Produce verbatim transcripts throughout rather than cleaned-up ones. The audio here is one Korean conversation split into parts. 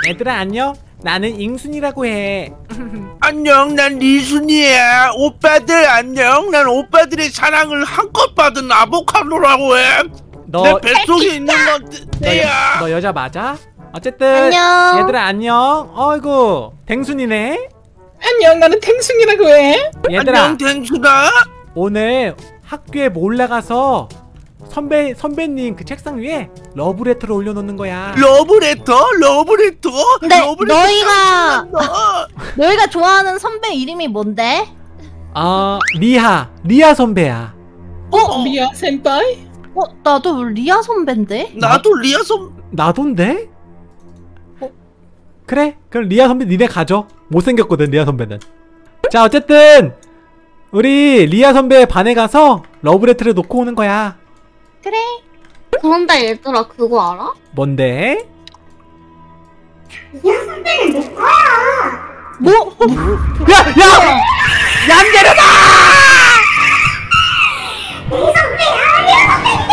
얘들아 안녕? 나는 잉순이라고 해. 안녕, 난 리순이야. 오빠들 안녕. 난 오빠들의 사랑을 한껏 받은 아보카도라고 해. 너, 내 뱃속에 있는 건 너, 내야. 너 여자 맞아? 어쨌든 안녕. 얘들아 안녕. 어이구 댕순이네. 안녕, 나는 탱숭이라고 해. 얘들아 안녕, 댕수다. 오늘 학교에 몰래 가서 선배, 선배님 그 책상 위에 러브레터를 올려놓는 거야. 러브레터? 러브레터? 근데 러브레터 너희가 짱이다. 너희가 좋아하는 선배 이름이 뭔데? 아 리하 리하 선배야. 어, 미야 센파이? 어 나도 리아 선배인데? 나도 리아 선. 나돈데? 어? 그래 그럼 리아 선배 니네 가져. 못생겼거든 리아 선배는. 자 어쨌든 우리 리아 선배 반에 가서 러브레터를 놓고 오는 거야. 그래. 그런데 얘들아 그거 알아? 뭔데? 리아 선배는 내 거야. 뭐? 야! 야! 얌데르다! 내 선배야. 리아 선배 내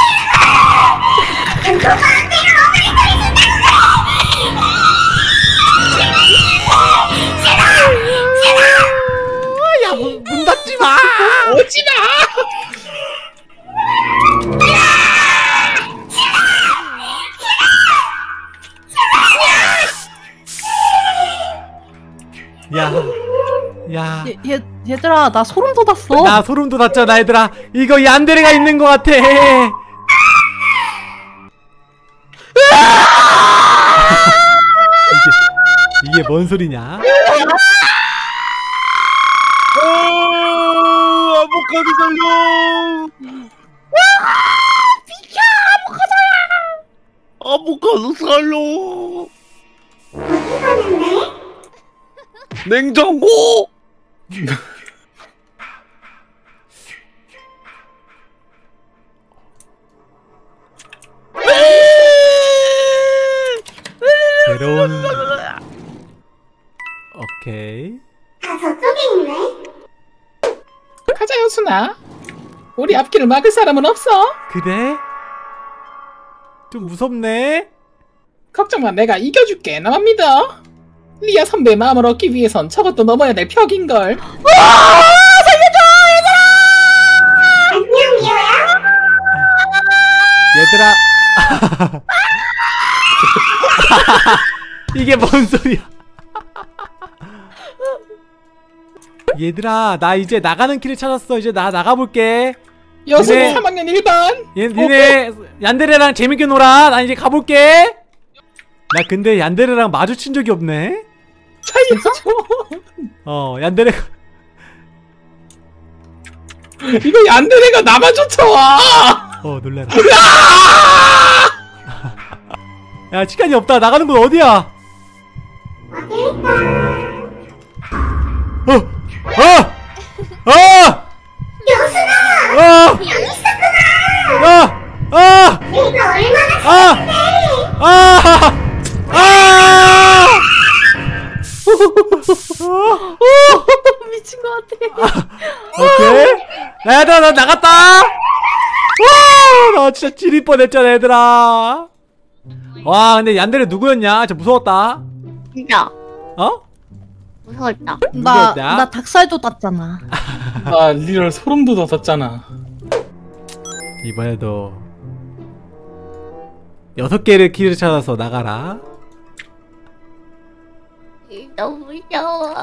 선배야. 누가 내가 러브레터를 준다고. 야, 문, 문 닫지 마! 오지 마. 야, 야, 얘, 얘 얘들아 나 소름 돋았어. 나 소름 돋았잖아, 얘들아. 이거 얀데레가 있는 것 같아. 이게, 이게 뭔 소리냐? 어, 아보카도 살려. 비켜 아보카도야. 아보카도 살려. 어디 가는데? 냉장고. 괴로운. 오케이. 다 저쪽에 있네. 가자, 여순아. 우리 앞길을 막을 사람은 없어. 그래? 좀 무섭네. 걱정 마, 내가 이겨줄게. 나만 믿어. 리아 선배의 마음을 얻기 위해선 저것도 넘어야 될 벽인걸. 안녕 미호야. 얘들아. 이게 뭔 소리야? 얘들아, 나 이제 나가는 길을 찾았어. 이제 나 나가볼게. 여순 니네- 삼 학년 일 반. 얘, 니네 얀데레랑 재밌게 놀아. 나 이제 가볼게. 나 근데 얀데레랑 마주친 적이 없네. 차이죠. 어, 얀데레가. 이거 얀데레가 나만 쫓아와. 어, 놀래라. 야, 시간이 없다. 나가는 건 어디야? 어! 어! 어! 여순아. 어! 여기 있었구나. 아! 아! 내가 얼마나 아! 아! 아! 미친 것 같아. 오케이. 야, 얘들아, 나 나갔다! 와! 나 진짜 지릴 뻔했잖아, 얘들아. 와, 근데 얀데레 누구였냐? 진짜 무서웠다. 진짜 어? 무서웠다. 나 누구였냐? 나 닭살 돋았잖아. 나 리얼 소름 돋았잖아. 이번에도 여섯 개를 키를 찾아서 나가라. 너무 무서워.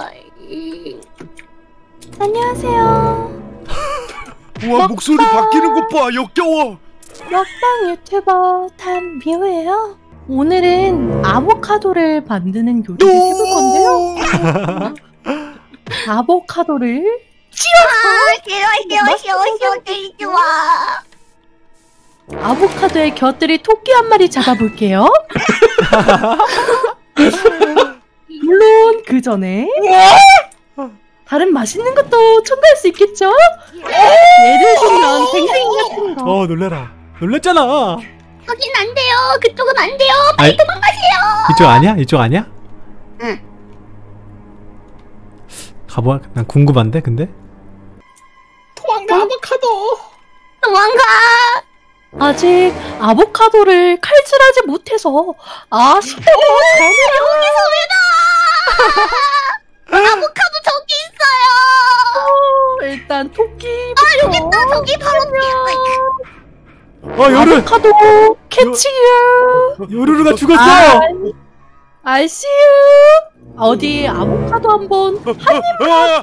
안녕하세요. 우와, 목소리 바뀌는 것 봐. 역겨워. 먹방 유튜버 담미호예요. 오늘은 아보카도를 만드는 요리를 해볼 건데요. 아보카도를 아, 싫어 싫어 싫어 싫어 싫어 좋아. 아보카도에 곁들이 토끼 한 마리 잡아볼게요. 물론 그 전에 다른 맛있는 것도 첨가할 수 있겠죠? 예를 들면 댕댕이 같은 거. 어, 놀래라. 놀랬잖아. 거긴 안 돼요. 그쪽은 안 돼요. 아이, 빨리 도망가세요. 이쪽 아니야? 이쪽 아니야? 응. 가봐. 난 궁금한데, 근데? 도망가, 아보카도. 도망가. 아직 아보카도를 칼질하지 못해서 아쉽다고 아보카도 저기 있어요. 어, 일단 토끼부터. 아 여기 있다. 저기 바로 뒤에. 어 요루 아보카도 캐치유. 요루루가 죽었어. 아, 아이씨유. 어디 아보카도 한번 한 입만.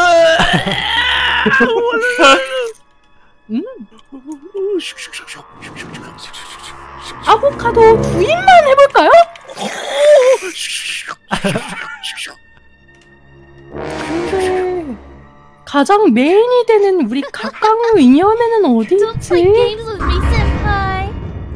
음. 아보카도 두 입만 해볼까요? 근데 가장 메인이 되는 우리 각광의 잉여맨은 어디 Don't play 있지? games with me, senpai.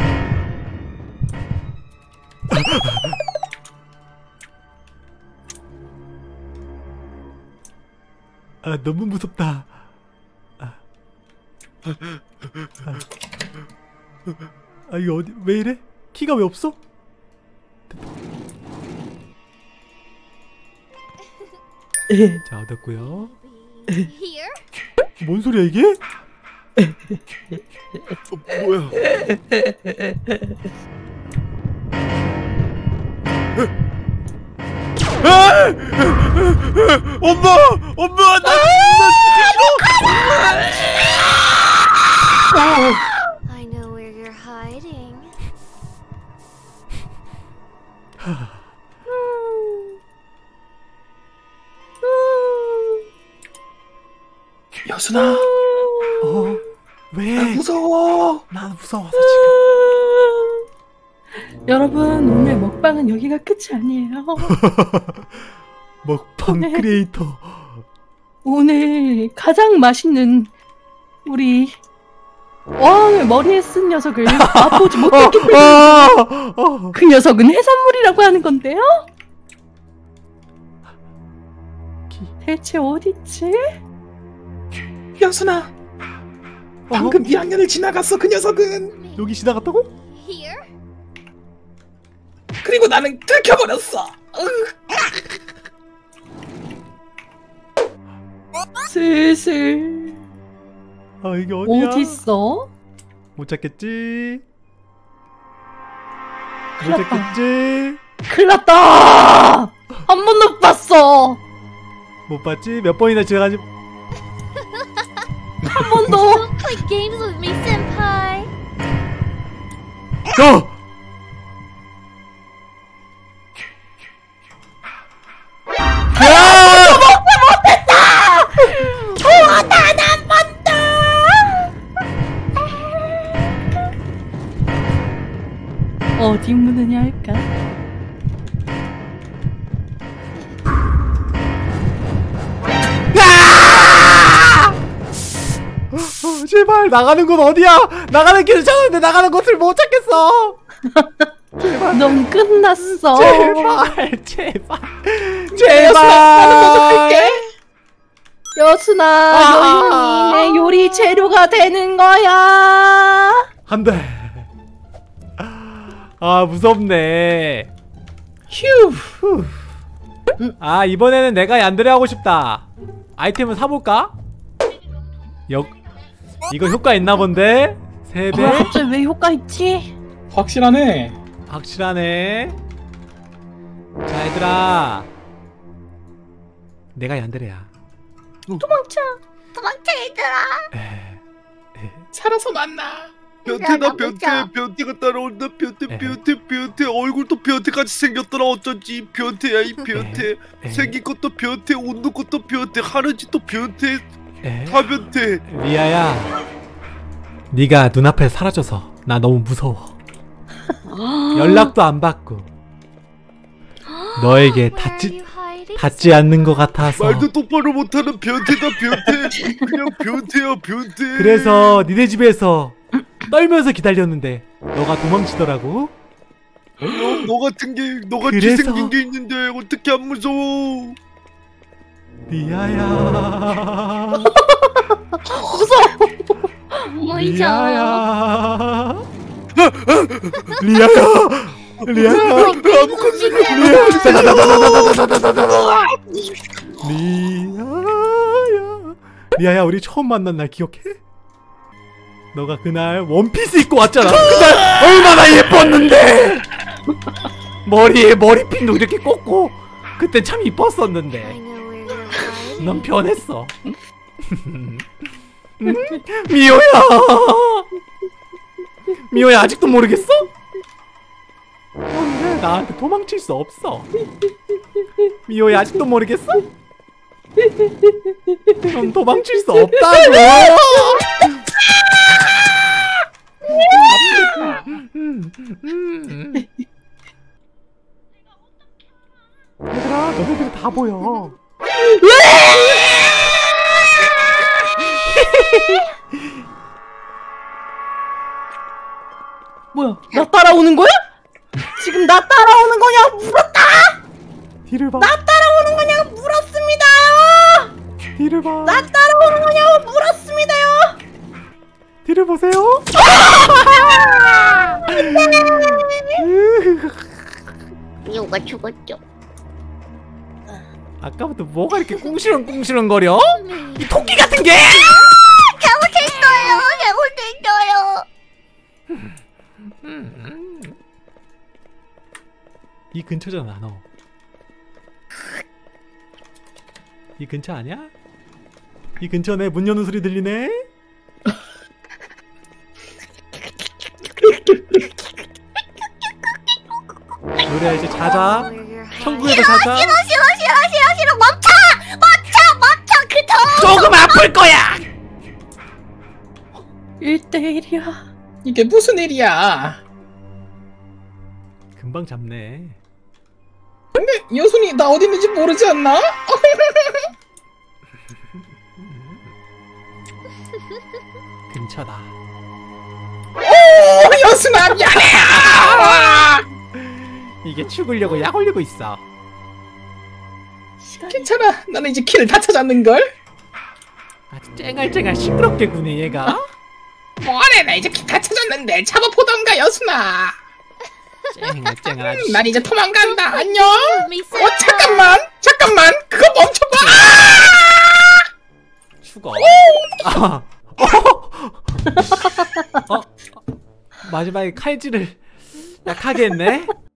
아 너무 무섭다. 아, 아, 아 이거 어디 왜 이래? 키가 왜 없어? 자 얻었고요. Here. 뭔 소리야 이게? 어, 뭐야? 아! 엄마! 엄마! 나, I know where you're hiding. 여순아, 어? 왜? 나 무서워. 난 무서워서 지금. 여러분 오늘 먹방은 여기가 끝이 아니에요. 먹방 네. 크리에이터. 오늘 가장 맛있는 우리 어항을 머리에 쓴 녀석을 맛보지 못했기 때문에 어, 어. 그 녀석은 해산물이라고 하는 건데요? 대체 어딨지? 여순아, 방금 일 학년을 지나갔어 그 녀석은. 여기 지나갔다고? Here. 그리고 나는 들켜버렸어. 슬슬 아 이게 어디야? 어딨어? 못 찾겠지? 못 큰일 났다. 찾겠지? 큰일났다! 한 번도 못 봤어! 못 봤지? 몇 번이나 지나가지? 한 번도! Don't play games with me, senpai. 어! 야! 우와 단한 번도! 어디 묻느냐 할까? 어, 제발 나가는 곳 어디야? 나가는 길 찾았는데 나가는 곳을 못 찾겠어. 넌 끝났어. 제발 제발 나는 제발. 여순아, 아. 너희는 내 요리 재료가 되는 거야. 안돼. 아 무섭네. 휴. 후. 아 이번에는 내가 얀드레 하고 싶다. 아이템을 사볼까? 역 이거 효과 있나 본데? 세 배? 어, 갑자기 왜 효과 있지? 확실하네. 확실하네. 자 얘들아 내가 얀드레야. 도망쳐. 도망쳐 얘들아. 살아서 만나. 변태다 나 변태 보자. 변태가 따라온다 변태 에. 변태 변태 얼굴도 변태같이 생겼더라 어쩐지 변태야 이 변태 에. 생긴 것도 변태 웃는 것도 변태 하는 짓도 변태 에? 다 변태. 리아야 네가 눈앞에 사라져서 나 너무 무서워. 연락도 안 받고 너에게 Where 닿지, are you hiding? 닿지 않는 것 같아서 말도 똑바로 못하는 변태다 변태. 그냥 변태야 변태. 그래서 니네 집에서 떨면서 기다렸는데 너가 도망치더라고. 너, 너 같은 게 너같이 그래서- 생긴 게 있는데 어떻게 안 무서워? 리아야 뭐이죠? 리아야 리아야 리아야 아무것도 리아야 리아야 우리 처음 만난 날 기억해? 너가 그날 원피스 입고 왔잖아. 그날 얼마나 예뻤는데. 머리에 머리핀도 이렇게 꽂고 그때 참 이뻤었는데. 넌 변했어. 음? 미호야. 미호야 아직도 모르겠어? 근데 나한테 도망칠 수 없어. 미호야 아직도 모르겠어? 넌 도망칠 수 없다고. 얘들아 너네들이 다 보여. 뭐야? 나 따라오는 거야? 지금 나 따라오는 거냐고 물었다! 뒤를 봐. 나 따라오는 거냐고 물었습니다요! 뒤를 봐. 나 따라오는 거냐고 물었습니다요! 뒤를 보세요. 미호가 죽었죠. 아까부터 뭐가 이렇게 꿍시렁꿍시렁 거려? 이 토끼 같은 게! 잘못했어요. 잘못했어요. 이 근처잖아 너. 이 근처 아니야? 이 근처네. 문 여는 소리 들리네. 노래야 이제 자자. 천국에서 자자. 싫어 싫어 싫어 싫어 싫어. 멈춰 멈춰 멈춰 그 더. 조금 아플 거야. 일 대 일이야. 이게 무슨 일이야? 금방 잡네. 근데 여순이 나 어디 있는지 모르지 않나? 근처다. 오, 여순아 미안해. 이게 죽으려고 약 올리고 있어. 괜찮아. 나는 이제 키를 다 찾았는걸. 아주 쨍알쨍알 시끄럽게 구네 얘가. 뭐래, 나 이제 키 다 찾았는데 잡아보던가 여순아. 쨍알쨍알 아주. 난 이제 도망간다. 안녕. 어 잠깐만 잠깐만 그거 멈춰봐. 죽어. 아. 어? 어? 마지막에 칼질을 약하게 했네?